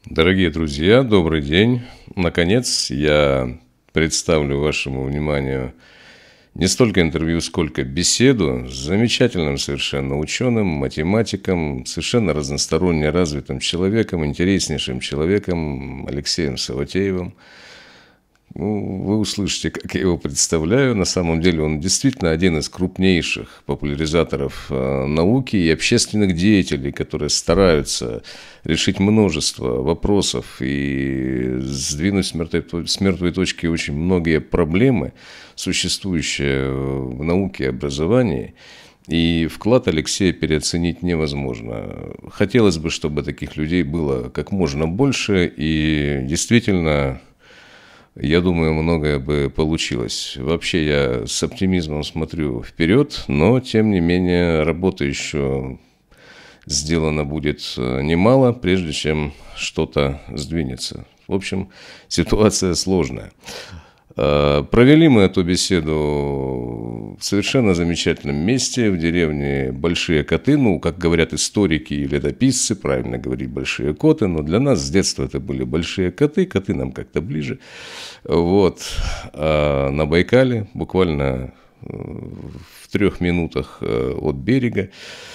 Дорогие друзья, добрый день! Наконец я представлю вашему вниманию не столько интервью, сколько беседу с замечательным совершенно ученым, математиком, совершенно разносторонне развитым человеком, интереснейшим человеком Алексеем Саватеевым. Вы услышите, как я его представляю. На самом деле он действительно один из крупнейших популяризаторов науки и общественных деятелей, которые стараются решить множество вопросов и сдвинуть с мертвой точки очень многие проблемы, существующие в науке и образовании. И вклад Алексея переоценить невозможно. Хотелось бы, чтобы таких людей было как можно больше, и действительно, я думаю, многое бы получилось. Вообще я с оптимизмом смотрю вперед, но тем не менее работа еще сделана будет немало, прежде чем что-то сдвинется. В общем, ситуация сложная. Провели мы эту беседу в совершенно замечательном месте, в деревне Большие Коты. Ну, как говорят историки и летописцы, правильно говорить Большие Коты, но для нас с детства это были Большие Коты, коты нам как-то ближе. Вот, на Байкале, буквально в 3 минутах от берега.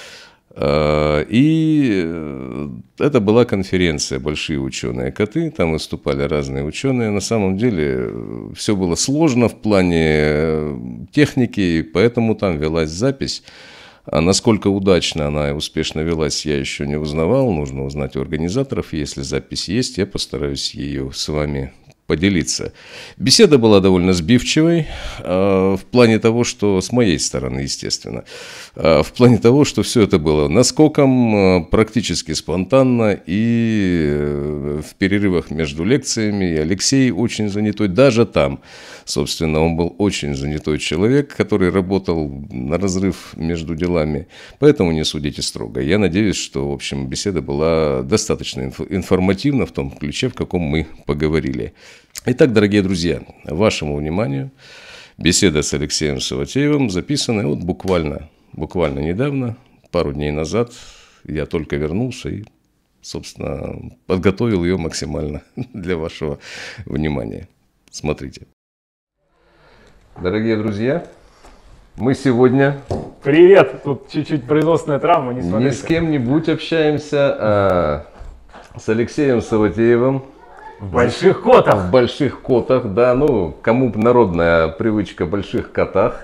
И это была конференция «Большие ученые коты», там выступали разные ученые. На самом деле все было сложно в плане техники, и поэтому там велась запись. А насколько удачно она и успешно велась, я еще не узнавал. Нужно узнать у организаторов. Если запись есть, я постараюсь ее с вами поделиться. Беседа была довольно сбивчивой, в плане того, что с моей стороны, естественно, в плане того, что все это было наскоком, практически спонтанно и в перерывах между лекциями. И Алексей очень занятой, даже там, собственно, он был очень занятой человек, который работал на разрыв между делами, поэтому не судите строго. Я надеюсь, что, в общем, беседа была достаточно информативна в том ключе, в каком мы поговорили. Итак, дорогие друзья, вашему вниманию беседа с Алексеем Саватеевым, записанная вот буквально недавно, пару дней назад. Я только вернулся и, собственно, подготовил ее максимально для вашего внимания. Смотрите. Дорогие друзья, мы сегодня... Привет! Тут чуть-чуть производственная травма, не смотрите. Не с кем-нибудь общаемся, а с Алексеем Саватеевым. В Больших Котах. В Больших Котах, да, ну, кому народная привычка в Больших Котах.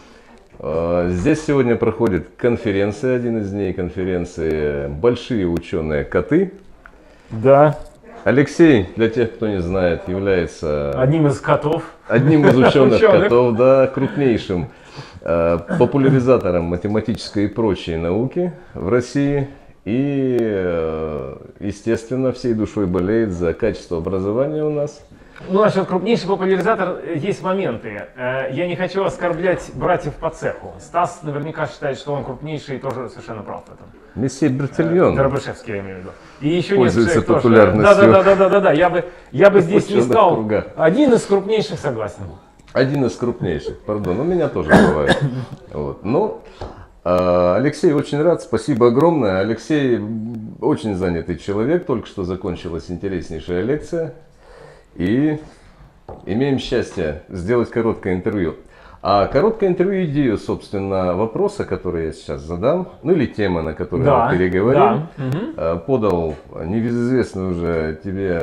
Здесь сегодня проходит конференция, один из дней конференции «Большие ученые коты». Да. Алексей, для тех, кто не знает, является... Одним из котов. Одним из ученых котов, да, крупнейшим популяризатором математической и прочей науки в России. И, естественно, всей душой болеет за качество образования у нас. Ну, насчет крупнейший популяризатор есть моменты. Я не хочу оскорблять братьев по цеху. Стас наверняка считает, что он крупнейший и тоже совершенно прав в этом. Месье Бертильон. Дорбышевский, я имею в виду. И еще пользуется популярностью. Да. Я бы здесь не стал. Один из крупнейших, согласен. Один из крупнейших, пардон. У меня тоже бывает. Вот. Но Алексей, очень рад, спасибо огромное. Алексей очень занятый человек, только что закончилась интереснейшая лекция. И имеем счастье сделать короткое интервью. А короткое интервью идею, собственно, вопроса, который я сейчас задам, ну или тема, на которую мы переговорим, подал небезызвестный уже тебе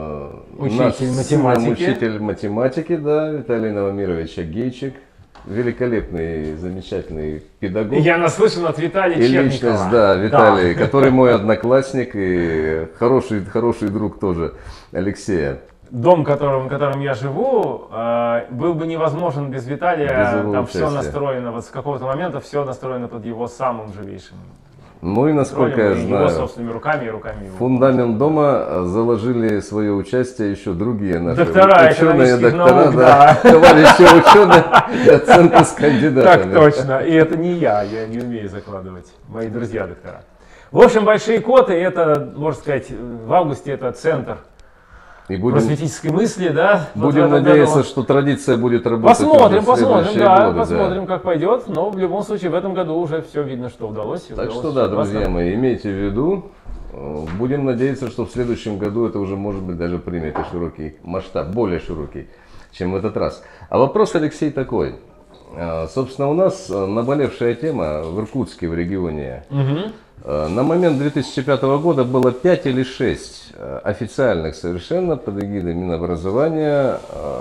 учитель математики, да, Виталий Новомирович Агейчик. Великолепный, замечательный педагог. Я наслышан от Виталия Черникова. И личность, да, Виталий, который мой одноклассник и хороший друг тоже Алексея. Дом, в котором я живу, был бы невозможен без Виталия. Там все настроено, вот с какого-то момента все настроено под его самым живейшим. Ну и насколько я знаю, его собственными руками и руками его. Фундамент дома заложили свое участие еще другие наши ученые, доктора, да, товарищи ученые, доценты с кандидатами. Так точно, и это не я не умею закладывать, мои друзья доктора. В общем, Большие Коты, это, можно сказать, в августе это центр просветительской мысли, да. Будем вот надеяться, что традиция будет работать. Посмотрим, как пойдет. Но в любом случае в этом году уже все видно, что удалось. Так что да, друзья мои, имейте в виду, будем надеяться, что в следующем году это уже может быть даже принято широкий масштаб, более широкий, чем в этот раз. А вопрос, Алексей, такой. Собственно, у нас наболевшая тема в Иркутске, в регионе. На момент 2005 года было 5 или 6 официальных совершенно под эгидой Минобразования.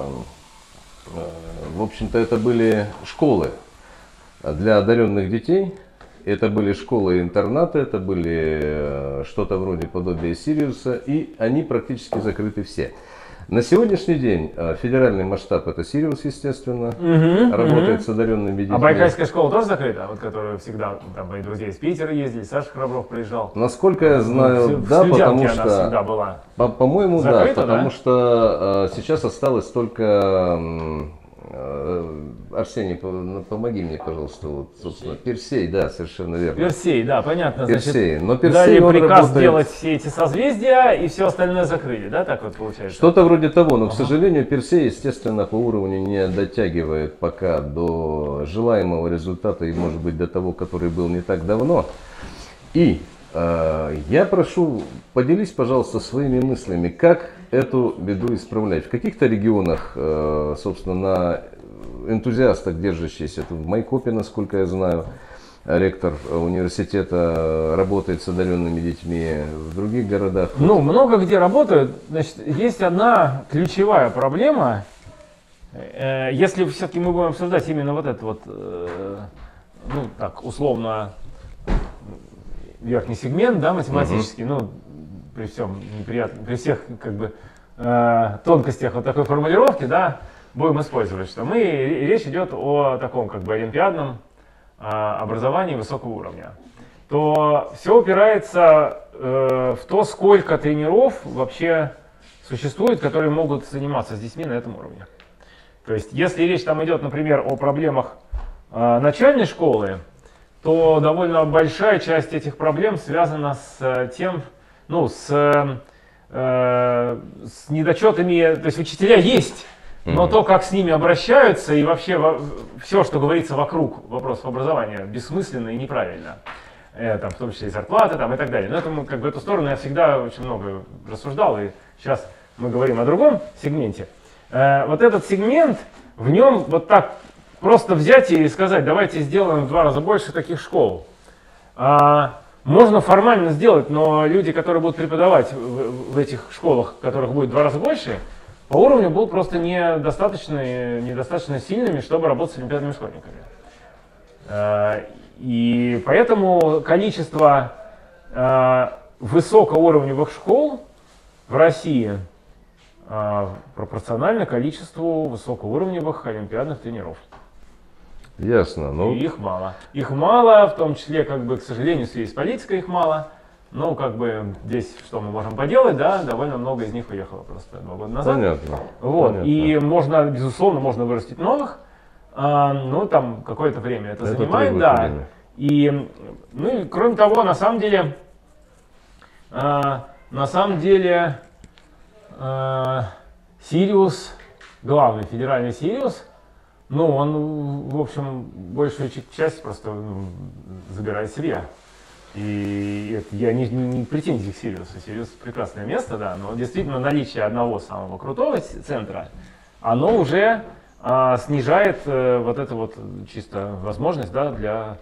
В общем-то, это были школы для одаренных детей. Это были школы-интернаты, это были что-то вроде подобия Сириуса, и они практически закрыты все. На сегодняшний день федеральный масштаб это Сириус, естественно, работает с одаренными детьми. А Байкальская школа тоже закрыта, вот которая всегда, там мои друзья из Питера ездили, Саша Храбров приезжал. Насколько я знаю, да, потому что, всегда была. По-моему, да, потому что сейчас осталось только Арсений, помоги мне, пожалуйста, вот, собственно, Персей, да, совершенно верно. Персей, да, понятно. Персей. Значит, но Персей, дали приказ работает... сделать все эти созвездия, и все остальное закрыли, да, так вот получается? Что-то вроде того, но, к сожалению, Персей, естественно, по уровню не дотягивает пока до желаемого результата, и, может быть, до того, который был не так давно. И я прошу, поделись, пожалуйста, своими мыслями, как эту беду исправлять. В каких-то регионах, собственно, на энтузиастах, держащихся, в Майкопе, насколько я знаю, ректор университета работает с одаренными детьми, в других городах. Ну, много где работают. Значит, есть одна ключевая проблема. Если все-таки мы будем обсуждать именно вот это вот, ну, так, условно, верхний сегмент, да, математический, ну, при всем неприятном, при всех, как бы, тонкостях вот такой формулировки, да, будем использовать, что речь идет о таком, как бы, олимпиадном образовании высокого уровня, то все упирается в то, сколько тренеров вообще существует, которые могут заниматься с детьми на этом уровне. То есть, если речь там идет, например, о проблемах начальной школы, то довольно большая часть этих проблем связана с тем, ну, с недочетами, то есть учителя есть, но то, как с ними обращаются и вообще все, что говорится вокруг вопросов образования, бессмысленно и неправильно. Там, в том числе и зарплаты там, и так далее. Но этому, как бы, эту сторону я всегда очень много рассуждал, и сейчас мы говорим о другом сегменте. Вот этот сегмент, в нем вот так просто взять и сказать, давайте сделаем в 2 раза больше таких школ. Можно формально сделать, но люди, которые будут преподавать в этих школах, которых будет в 2 раза больше, по уровню будут просто недостаточно сильными, чтобы работать с олимпиадными школьниками. И поэтому количество высокоуровневых школ в России пропорционально количеству высокоуровневых олимпиадных тренеров. Ясно. Ну... И их мало. Их мало, в том числе, как бы, к сожалению, в связи с политикой их мало. Ну, как бы, здесь что мы можем поделать, да, довольно много из них уехало просто 2 года назад. Понятно. Вот. Понятно. И можно, безусловно, можно вырастить новых, но там какое-то время это занимает, да. Время. И, ну, и кроме того, на самом деле, Сириус, главный федеральный Сириус, ну, он, в общем, большую часть просто забирает себе. И это, я не претензий к Сириусу. Сириус прекрасное место, да, но действительно наличие одного самого крутого центра, оно уже снижает вот эту вот чисто возможность, да,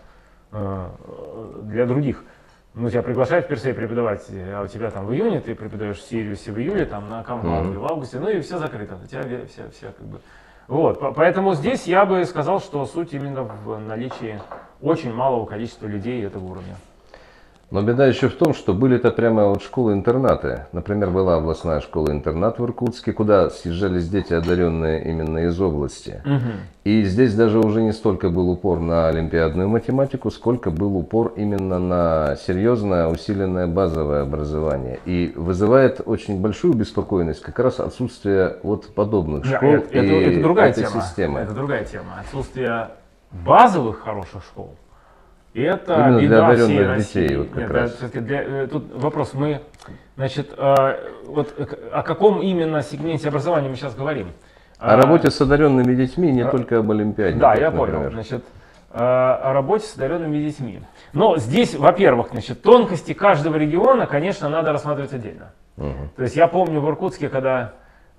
для других. Ну, тебя приглашают в Персей преподавать, а у тебя там в июне ты преподаешь в Сириусе, в июле, там на Камбале, в августе, ну и все закрыто. У тебя все как бы... Вот, поэтому здесь я бы сказал, что суть именно в наличии очень малого количества людей этого уровня. Но беда еще в том, что были-то прямо вот школы-интернаты. Например, была областная школа-интернат в Иркутске, куда съезжались дети, одаренные именно из области. И здесь даже уже не столько был упор на олимпиадную математику, сколько был упор именно на серьезное, усиленное базовое образование. И вызывает очень большую беспокойность как раз отсутствие вот подобных школ это другая этой тема. системы. Это другая тема. Отсутствие базовых хороших школ. Это именно беда для одаренных России. детей. Вот как раз. Тут вопрос, мы, значит, вот о каком именно сегменте образования мы сейчас говорим? О работе с одаренными детьми, не только об олимпиаде. Да, я понял. Значит, о работе с одаренными детьми. Но здесь, во-первых, значит, тонкости каждого региона, конечно, надо рассматривать отдельно. То есть я помню в Иркутске, когда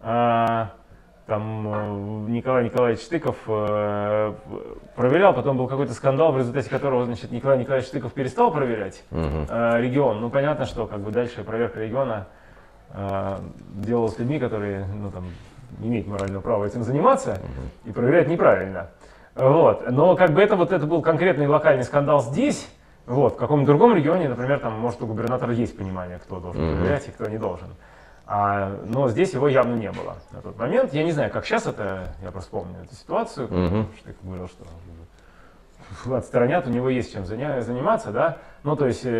там Николай Николаевич Штыков проверял, потом был какой-то скандал, в результате которого, значит, Николай Николаевич Штыков перестал проверять регион. Ну, понятно, что как бы дальше проверка региона делалась с людьми, которые, ну, там, не имеют морального права этим заниматься и проверять неправильно. Вот. Но как бы это был конкретный локальный скандал здесь. Вот. В каком-то другом регионе, например, там, может, у губернатора есть понимание, кто должен проверять и кто не должен. Но здесь его явно не было на тот момент. Я не знаю, как сейчас это, я просто помню эту ситуацию, Штыков говорил, что отстранят, у него есть чем заниматься, да. Ну, то есть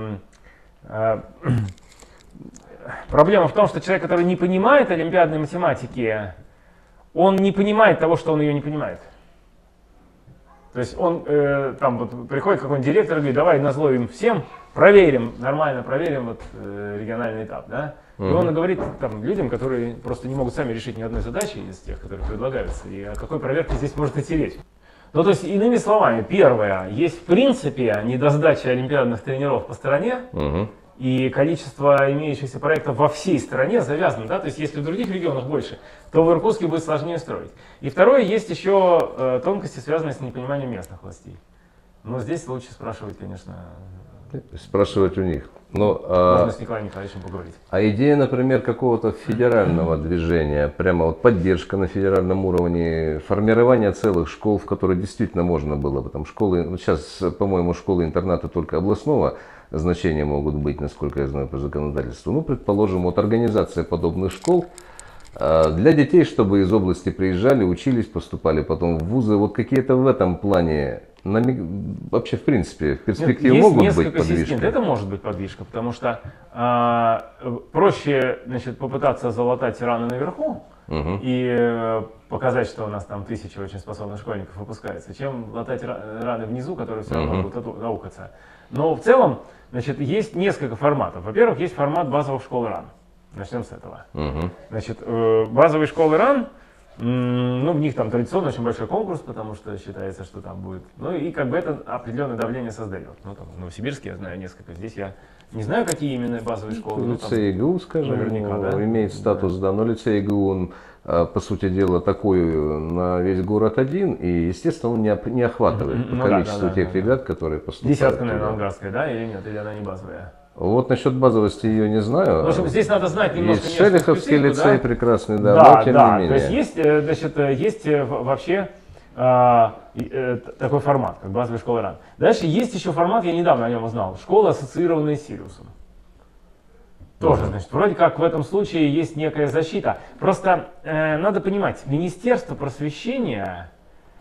проблема в том, что человек, который не понимает олимпиадной математики, он не понимает того, что он ее не понимает. То есть он там вот приходит какой-нибудь директор и говорит, давай назло им всем, проверим, нормально проверим вот региональный этап, да. И он говорит там людям, которые просто не могут сами решить ни одной задачи из тех, которые предлагаются, и о какой проверке здесь может идти речь. Ну, то есть, иными словами, первое, есть в принципе недосдача олимпиадных тренеров по стране, и количество имеющихся проектов во всей стране завязано, да, то есть если в других регионах больше, то в Иркутске будет сложнее строить. И второе, есть еще тонкости, связанные с непониманием местных властей. Но здесь лучше спрашивать, конечно. Спрашивать у них. Но, можно с Николаем Николаевичем поговорить. А идея, например, какого-то федерального движения, прямо вот поддержка на федеральном уровне, формирование целых школ, в которые действительно можно было бы, там школы, вот сейчас, по-моему, школы-интернаты только областного значения могут быть, насколько я знаю, по законодательству. Ну, предположим, вот организация подобных школ для детей, чтобы из области приезжали, учились, поступали потом в вузы, вот какие-то в этом плане, вообще, в принципе, в перспективе могут быть подвижки? Это может быть подвижка, потому что проще, значит, попытаться залатать раны наверху и показать, что у нас там 1000 очень способных школьников выпускается, чем латать раны внизу, которые все равно будут аукаться. Но в целом, значит, есть несколько форматов. Во-первых, есть формат базовых школ РАН. Начнем с этого. Значит, базовые школы РАН, ну, в них там традиционно очень большой конкурс, потому что считается, что там будет. Ну, и как бы это определенное давление создает. Ну, там, в Новосибирске я знаю несколько. Здесь я не знаю, какие именно базовые школы. Лицей ИГУ, скажем, наверняка, да? имеет статус, да, но лицей ИГУ, он, по сути дела, такой на весь город один, и, естественно, он не охватывает по количеству тех ребят, которые поступают. Десятка, наверное, Ангарская, да, или нет, или она не базовая? Вот насчет базовости ее не знаю. В общем, здесь надо знать немножко. Есть Шелиховский лицей, да? Прекрасный, да, да, но тем да. не менее. То есть есть, значит, есть вообще такой формат, как базовая школа РАН. Дальше есть еще формат, я недавно о нем узнал, школа, ассоциированная с Сириусом. Тоже, значит, вроде как в этом случае есть некая защита. Просто надо понимать, Министерство просвещения,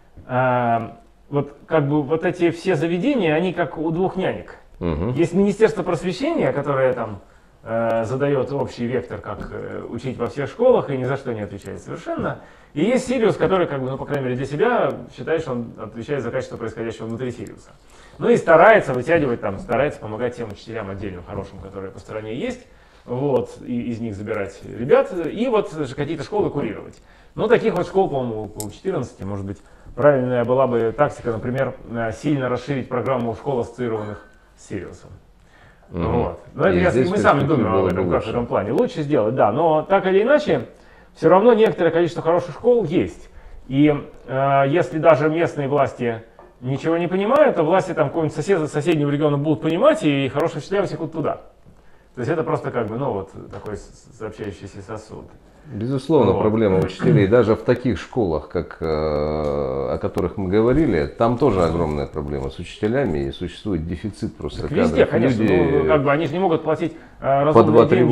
вот как бы вот эти все заведения, они как у двух нянек. Есть Министерство просвещения, которое там задает общий вектор, как учить во всех школах и ни за что не отвечает совершенно. И есть Сириус, который, как бы, ну, по крайней мере, для себя считает, что он отвечает за качество происходящего внутри Сириуса. Ну и старается вытягивать там, старается помогать тем учителям отдельным, хорошим, которые по стране есть, вот, и из них забирать ребят, и вот какие-то школы курировать. Ну, таких вот школ, по-моему, около 14, может быть, правильная была бы тактика, например, сильно расширить программу школ, ассоциированных с Сириусом. Вот. Но это мы сами думаем об этом, как в этом плане. Лучше сделать, да, но так или иначе, все равно некоторое количество хороших школ есть. И если даже местные власти ничего не понимают, то власти там какого-нибудь соседнего региона будут понимать, и хорошие учителя высекут туда. То есть это просто как бы, ну вот, такой сообщающийся сосуд. Безусловно, вот. Проблема учителей, даже в таких школах, как, о которых мы говорили, там тоже огромная проблема с учителями, и существует дефицит просто кадров. Везде, конечно, ну, как бы они же не могут платить разумные деньги.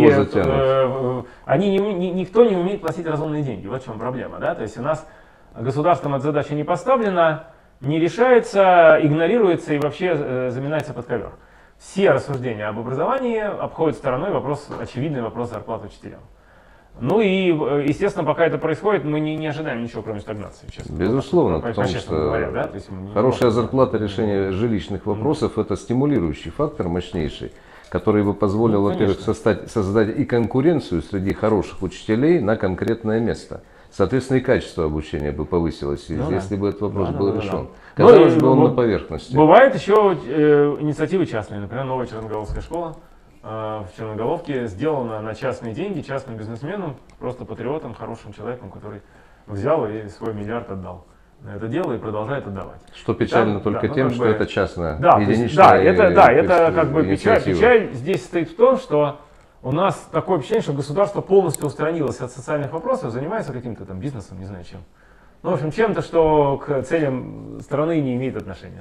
Никто не умеет платить разумные деньги, вот в чем проблема, да? То есть у нас государством эта задача не поставлена, не решается, игнорируется и вообще заминается под ковер. Все рассуждения об образовании обходят стороной очевидный вопрос зарплаты учителям. Ну и, естественно, пока это происходит, мы не ожидаем ничего, кроме стагнации. Честно. Безусловно, потому что говоря, да? То есть хорошая зарплата, решение жилищных вопросов – это стимулирующий фактор мощнейший, который бы позволил, во-первых, создать и конкуренцию среди хороших учителей на конкретное место. Соответственно, и качество обучения бы повысилось, если бы этот вопрос был решен. Да. Казалось бы, он на поверхности. Бывают еще инициативы частные. Например, новая Черноголовская школа в Черноголовке сделана на частные деньги, частным бизнесменом, просто патриотом, хорошим человеком, который взял и свой миллиард отдал на это дело и продолжает отдавать. Что печально только тем, что это частная, единичная. Это как бы печаль здесь стоит в том, что у нас такое ощущение, что государство полностью устранилось от социальных вопросов, занимается каким-то там бизнесом, не знаю чем. Ну, в общем, чем-то, что к целям страны не имеет отношения.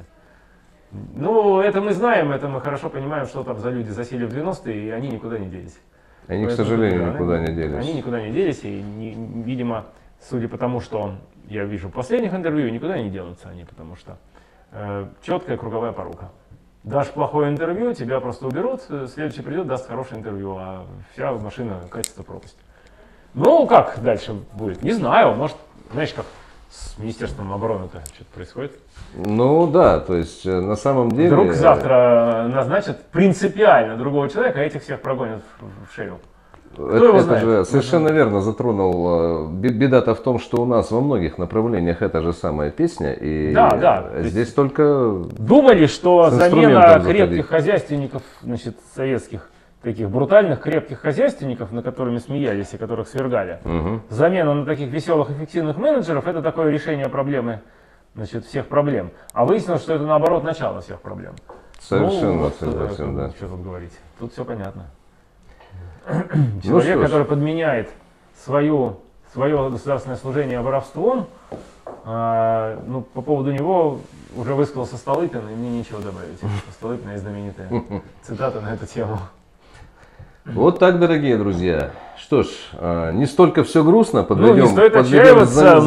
Ну, это мы знаем, это мы хорошо понимаем, что там за люди засели в 90-е, и они никуда не делись. Они, к сожалению, никуда не делись. Они никуда не делись, и, видимо, судя по тому, что я вижу в последних интервью, никуда не денутся они, потому что четкая круговая порука. Дашь плохое интервью, тебя просто уберут, следующий придет, даст хорошее интервью, а вся машина катится в пропасть. Ну, как дальше будет? Не знаю, может, знаешь, как с Министерством обороны-то что-то происходит? Ну да, то есть на самом деле... Вдруг завтра назначат принципиально другого человека, а этих всех прогонят в шею. Это же совершенно верно затронул. Беда-то в том, что у нас во многих направлениях эта же самая песня. И здесь только... Думали, что замена крепких хозяйственников, значит, советских, таких брутальных крепких хозяйственников, над которыми смеялись и которых свергали, замена на таких веселых эффективных менеджеров, это такое решение проблемы, значит, всех проблем. А выяснилось, что это наоборот начало всех проблем. Совершенно согласен, да. Что тут говорить? Тут все понятно. Человек, который подменяет свое государственное служение воровством, ну, по поводу него уже высказался Столыпин, и мне нечего добавить. Столыпин есть знаменитая цитата на эту тему. Вот так, дорогие друзья. Что ж, не столько все грустно, подведем, не стоит отчаиваться,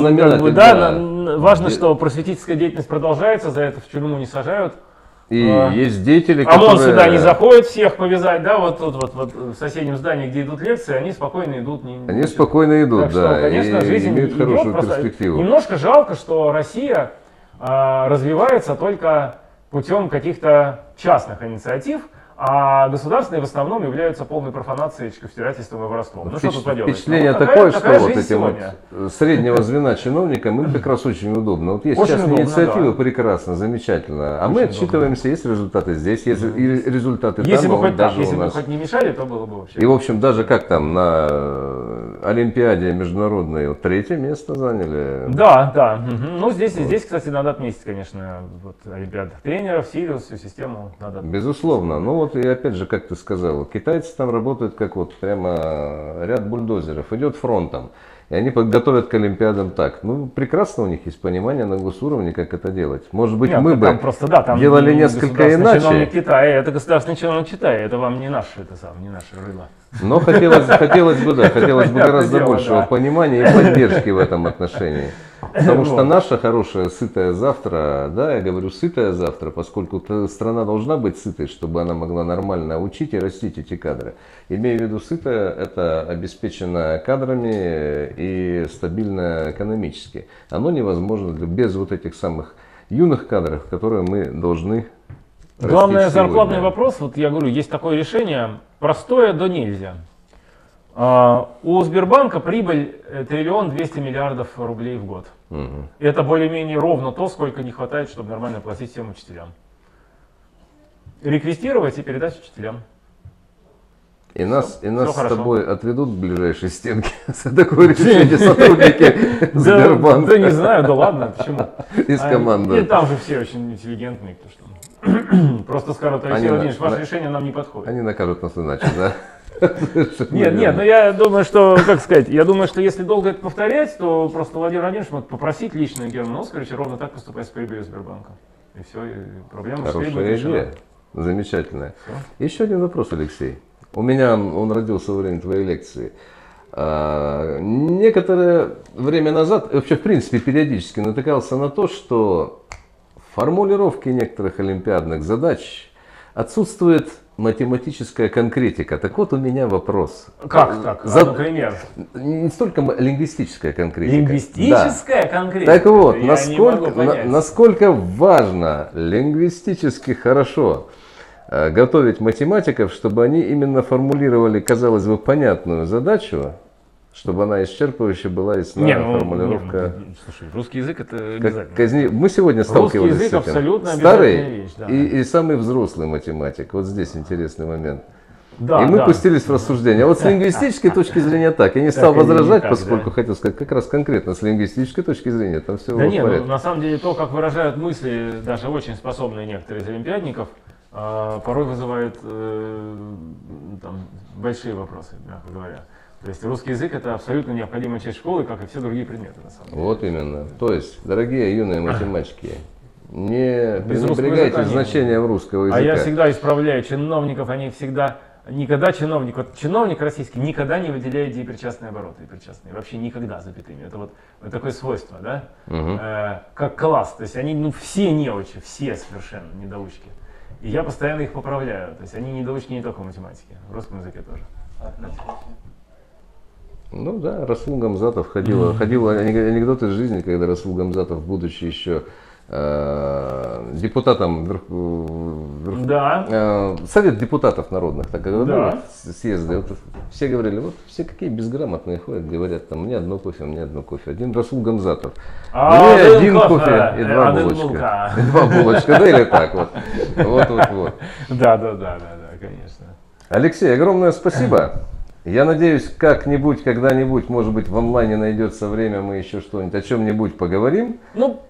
важно, что просветительская деятельность продолжается, за это в тюрьму не сажают. И есть деятели, которые... ОМОН сюда не заходит всех повязать, да, вот тут вот в соседнем здании, где идут лекции, они спокойно идут. Они спокойно идут, так что, конечно, жизнь имеют хорошую перспективу. Немножко жалко, что Россия развивается только путем каких-то частных инициатив, а государственные в основном являются полной профанацией, втирательством и воровством. Ну что тут поделать? Впечатление такое, что вот этим вот среднего звена чиновникам им как раз очень удобно. Вот есть сейчас инициатива прекрасно, замечательно. А мы отчитываемся, есть результаты здесь, есть и результаты там. Если бы хоть не мешали, то было бы вообще. И в общем, даже как там на Олимпиаде международной вот, 3-е место заняли. Да. Ну здесь, кстати, надо отметить, конечно, вот, олимпиадных тренеров, Сириус, всю систему надо. Безусловно. Ну вот и опять же, как ты сказал, китайцы там работают как вот прямо ряд бульдозеров, идет фронтом. И они подготовят к Олимпиадам так. Ну, прекрасно у них есть понимание на госуровне, как это делать. Может быть, мы бы делали несколько иначе. Чиновник Китая, это государственный чиновник Китая, это вам не наше, не наше рыло. Но хотелось бы гораздо большего понимания и поддержки в этом отношении. Потому что наша хорошая, сытая завтра, да, я говорю сытая завтра, поскольку страна должна быть сытой, чтобы она могла нормально учить и растить эти кадры. Имею в виду сытая, это обеспечено кадрами и стабильно экономически. Оно невозможно без вот этих самых юных кадров, которые мы должны расти. Главное, зарплатный вопрос, вот я говорю, есть такое решение, простое до нельзя. У Сбербанка прибыль 1 200 000 000 рублей в год. Это более-менее ровно то, сколько не хватает, чтобы нормально платить всем учителям. Реквестировать и передать учителям. И нас с тобой отведут в ближайшие стенки за такое решение сотрудники Сбербанка. Да не знаю, да ладно, почему? Из команды. И там же все очень интеллигентные, кто что. Просто скажут: Алексей Владимирович, ваше решение нам не подходит. Они накажут нас иначе, да? Нет, но я думаю, что, как сказать, если долго это повторять, то просто Владимир Владимирович мог попросить лично Германа Оскаровича ровно так поступать с прибылью Сбербанка. И все, и проблема с прибылью решена. Замечательная. Еще один вопрос, Алексей. У меня он родился во время твоей лекции. Некоторое время назад, вообще в принципе периодически натыкался на то, что в формулировке некоторых олимпиадных задач отсутствует математическая конкретика. Так вот у меня вопрос. Как так? Например? Не столько лингвистическая конкретика. Лингвистическая конкретика? Так вот, насколько важно лингвистически хорошо готовить математиков, чтобы они именно формулировали, казалось бы, понятную задачу, чтобы она исчерпывающая была, ясна формулировка. Слушай, русский язык это обязательно. Мы сегодня сталкивались русский язык с этим. абсолютно Старый вещь, да. и самый взрослый математик. Вот здесь интересный момент. Да, и мы пустились в рассуждение. А вот с лингвистической точки зрения так. Я не стал возражать, поскольку хотел сказать как раз конкретно с лингвистической точки зрения. Там все в порядке. На самом деле то, как выражают мысли даже очень способные некоторые из олимпиадников, порой вызывает большие вопросы, мягко говоря. То есть русский язык это абсолютно необходимая часть школы, как и все другие предметы на самом деле. Вот именно. То есть, дорогие юные математики, не пренебрегайте значением русского языка. А я всегда исправляю чиновников, они всегда, никогда чиновник российский никогда не выделяет депричастные обороты, причастные, вообще никогда запятыми. Это вот такое свойство, да? Как класс, то есть они все неучи, все совершенно недоучки. И я постоянно их поправляю, то есть они недоучки не только в математике, в русском языке тоже. Ну да, Расул Гамзатов ходил анекдот из жизни, когда Расул Гамзатов, будучи еще депутатом Совет депутатов народных, так говорят, съезды. Вот, все говорили, вот все какие безграмотные ходят, говорят, там, мне одно кофе, мне одно кофе. Один Расул Гамзатов. Мне один кофе и два булочка. И два булочка, да или так вот. Вот. Да, конечно. Алексей, огромное спасибо. Я надеюсь, как-нибудь, когда-нибудь, может быть, в онлайне найдется время, мы еще что-нибудь о чем-нибудь поговорим.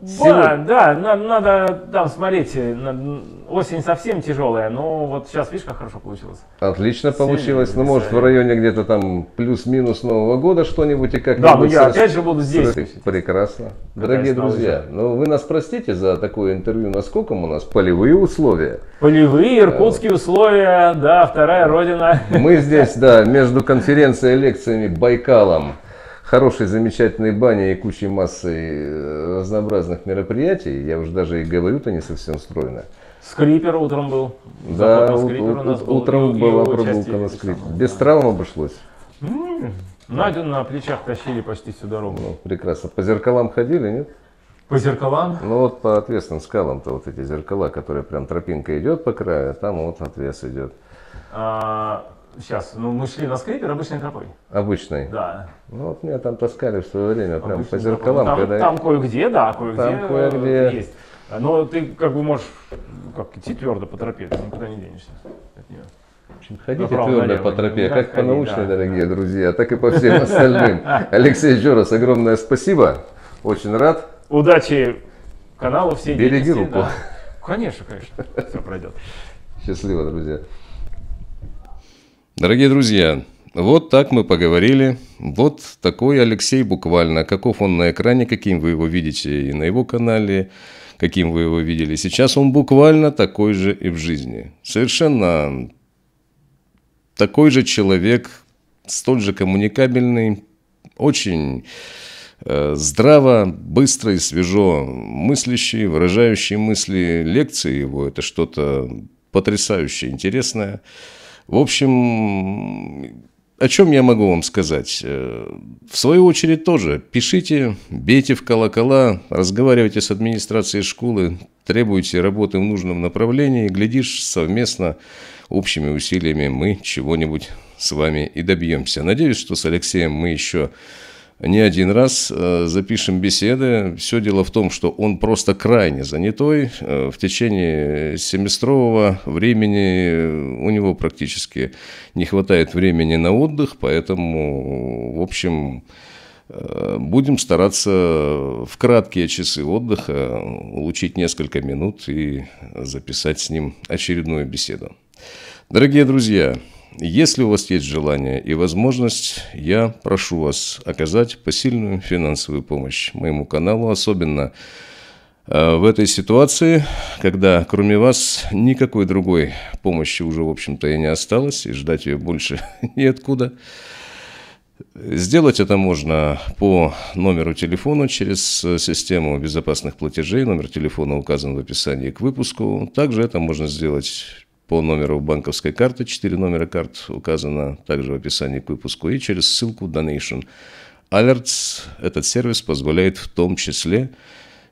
Надо там смотреть, осень совсем тяжелая, но вот сейчас, видишь, как хорошо получилось. Отлично получилось, может в районе где-то там плюс-минус Нового года что-нибудь и как-нибудь. Да, но я опять же буду здесь. Прекрасно. Дорогие друзья, вы нас простите за такое интервью, насколько у нас полевые условия. Полевые, иркутские условия, да, вторая родина. Мы здесь, да, между конференцией, лекциями, Байкалом, хорошей, замечательной баней и кучей массой разнообразных мероприятий. Я уже даже и говорю-то не совсем стройно. Скрипер утром был. Да, утром была прогулка на скрипе. Без травм обошлось. Надю на плечах тащили почти всю дорогу. Прекрасно. По зеркалам ходили, нет? По зеркалам? Ну вот по отвесным скалам-то вот эти зеркала, которые прям тропинка идет по краю, а там вот отвес идет. Сейчас, мы шли на скрипер обычной тропой. Обычной? Да. Ну вот меня там таскали в свое время, прям по зеркалам. Там кое-где, да, кое-где есть. Но ты как бы можешь идти твердо по тропе, ты никуда не денешься от нее. Ходите твердо по тропе, как по научной, дорогие друзья, так и по всем остальным. Алексей, еще раз огромное спасибо, очень рад. Удачи каналу, всей деятельности. Береги руку. Да. Конечно, все пройдет. Счастливо, друзья. Дорогие друзья, вот так мы поговорили. Вот такой Алексей буквально. Каков он на экране, каким вы его видите и на его канале, каким вы его видели сейчас. Он буквально такой же и в жизни. Совершенно такой же человек, столь же коммуникабельный, очень здраво, быстро и свежо мыслящий, выражающий мысли. Лекции его – это что-то потрясающее, интересное. В общем, о чем я могу вам сказать? В свою очередь тоже пишите, бейте в колокола, разговаривайте с администрацией школы, требуйте работы в нужном направлении, глядишь, совместно, общими усилиями мы чего-нибудь с вами и добьемся. Надеюсь, что с Алексеем мы еще не один раз запишем беседы. Все дело в том, что он просто крайне занятой. В течение семестрового времени у него практически не хватает времени на отдых, поэтому, в общем, будем стараться в краткие часы отдыха улучшить несколько минут и записать с ним очередную беседу. Дорогие друзья, если у вас есть желание и возможность, я прошу вас оказать посильную финансовую помощь моему каналу, особенно в этой ситуации, когда кроме вас никакой другой помощи уже, в общем-то, и не осталось, и ждать ее больше неоткуда. Сделать это можно по номеру телефона через систему безопасных платежей. Номер телефона указан в описании к выпуску. Также это можно сделать по номеру банковской карты, 4 номера карт указано также в описании к выпуску, и через ссылку Donation Alerts. Этот сервис позволяет в том числе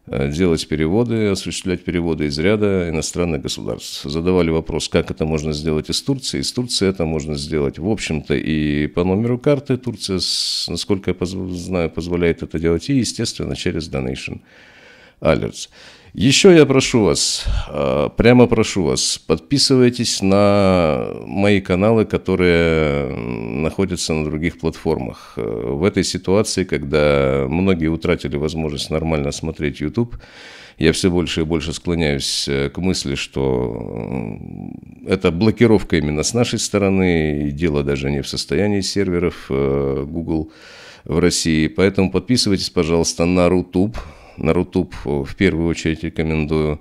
делать переводы, осуществлять переводы из ряда иностранных государств. Задавали вопрос, как это можно сделать из Турции. Из Турции это можно сделать, в общем-то, и по номеру карты. Турция, насколько я знаю, позволяет это делать, и, естественно, через Donation Alerts. Еще я прошу вас, прямо прошу вас, подписывайтесь на мои каналы, которые находятся на других платформах. В этой ситуации, когда многие утратили возможность нормально смотреть YouTube, я все больше и больше склоняюсь к мысли, что это блокировка именно с нашей стороны, и дело даже не в состоянии серверов Google в России. Поэтому подписывайтесь, пожалуйста, на Рутуб. На Рутуб в первую очередь рекомендую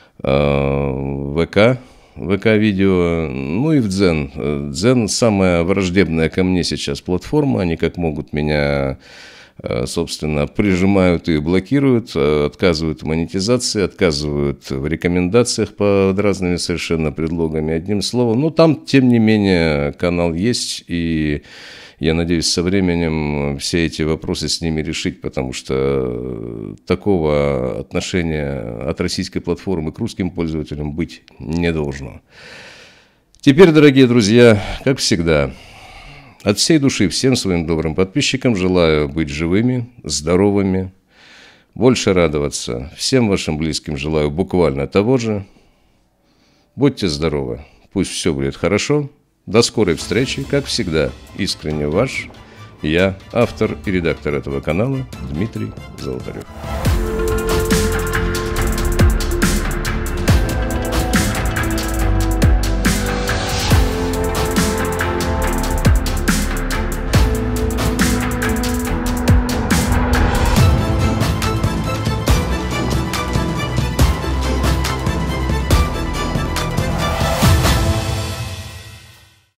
ВК-видео, ну и в Дзен. Дзен самая враждебная ко мне сейчас платформа, они как могут меня, собственно, прижимают и блокируют, отказывают в монетизации, отказывают в рекомендациях под разными совершенно предлогами, одним словом. Но там, тем не менее, канал есть, и я надеюсь, со временем все эти вопросы с ними решить, потому что такого отношения от российской платформы к русским пользователям быть не должно. Теперь, дорогие друзья, как всегда, от всей души всем своим добрым подписчикам желаю быть живыми, здоровыми, больше радоваться. Всем вашим близким желаю буквально того же. Будьте здоровы, пусть все будет хорошо. До скорой встречи, как всегда, искренне ваш, я, автор и редактор этого канала Дмитрий Золотарев.